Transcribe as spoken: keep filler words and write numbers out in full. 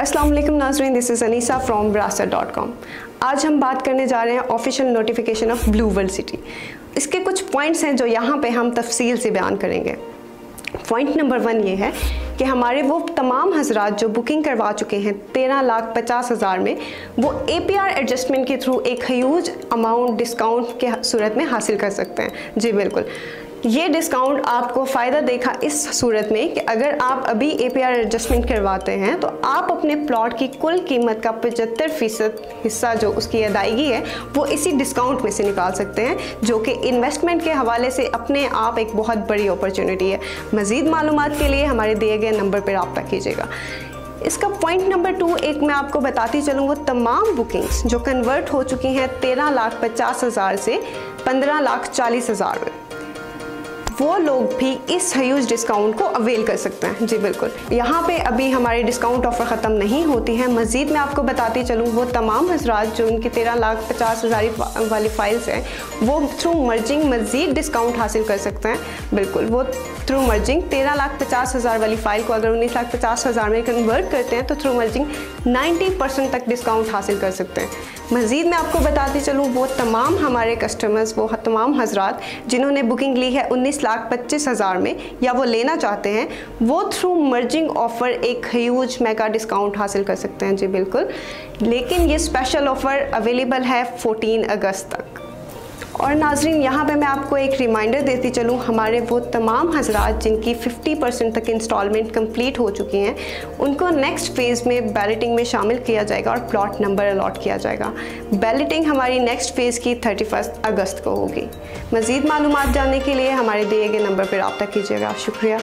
अस्सलाम वालेकुम नाज़रीन, this is Anisa from Brasa dot com. आज हम बात करने जा रहे हैं official notification of Blue World City. इसके कुछ पॉइंट्स हैं जो यहाँ पे हम तफसील से बयान करेंगे। पॉइंट नंबर वन ये है कि हमारे वो तमाम हजरात जो बुकिंग करवा चुके हैं तेरह लाख पचास हज़ार में, वो ए पी आर एडजस्टमेंट के थ्रू एक ह्यूज अमाउंट डिस्काउंट के सूरत में हासिल कर सकते हैं। जी बिल्कुल, ये डिस्काउंट आपको फ़ायदा देगा इस सूरत में कि अगर आप अभी ए पी आर एडजस्टमेंट करवाते हैं तो आप अपने प्लॉट की कुल कीमत का पचहत्तर फ़ीसद हिस्सा जो उसकी अदायगी है वो इसी डिस्काउंट में से निकाल सकते हैं, जो कि इन्वेस्टमेंट के हवाले से अपने आप एक बहुत बड़ी अपॉर्चुनिटी है। मज़ीद मालूमात के लिए हमारे दिए गए नंबर पर रब्ता कीजिएगा। इसका पॉइंट नंबर टू एक मैं आपको बताती चलूँ, वो तमाम बुकिंग्स जो कन्वर्ट हो चुकी हैं तेरह लाख पचास हज़ार से पंद्रह लाख चालीस हज़ार में, वो लोग भी इस ह्यूज डिस्काउंट को अवेल कर सकते हैं। जी बिल्कुल, यहाँ पे अभी हमारी डिस्काउंट ऑफ़र ख़त्म नहीं होती है। मज़ीद मैं आपको बताती चलूँ, वो तमाम हजरात जो उनकी तेरह लाख पचास हज़ार वाली फ़ाइल्स हैं वो थ्रू मर्जिंग मज़ीद डिस्काउंट हासिल कर सकते हैं। बिल्कुल, वो थ्रू मर्जिंग तेरह लाख पचास हज़ार वाली फ़ाइल को अगर उन्नीस लाख पचास हज़ार में कन्वर्ट करते हैं तो थ्रू मर्जिंग नब्बे परसेंट तक डिस्काउंट हासिल कर सकते हैं। मज़ीद मैं आपको बताती चलूँ, वो तमाम हमारे कस्टमर्स, वो तमाम हजरात जिन्होंने बुकिंग ली है उन्नीस लाख पच्चीस हज़ार में या वो लेना चाहते हैं, वो थ्रू मर्जिंग ऑफ़र एक ह्यूज मेगा डिस्काउंट हासिल कर सकते हैं। जी बिल्कुल, लेकिन ये स्पेशल ऑफ़र अवेलेबल है चौदह अगस्त तक। और नाजरीन, यहाँ पे मैं आपको एक रिमाइंडर देती चलूँ, हमारे वो तमाम हजरात जिनकी पचास परसेंट तक इंस्टॉलमेंट कंप्लीट हो चुकी हैं, उनको नेक्स्ट फेज़ में बैलेटिंग में शामिल किया जाएगा और प्लॉट नंबर अलॉट किया जाएगा। बैलेटिंग हमारी नेक्स्ट फेज़ की इकतीस अगस्त को होगी। मज़ीद मालूमात जानने के लिए हमारे दिए गए नंबर पर रब्ता कीजिएगा। शुक्रिया।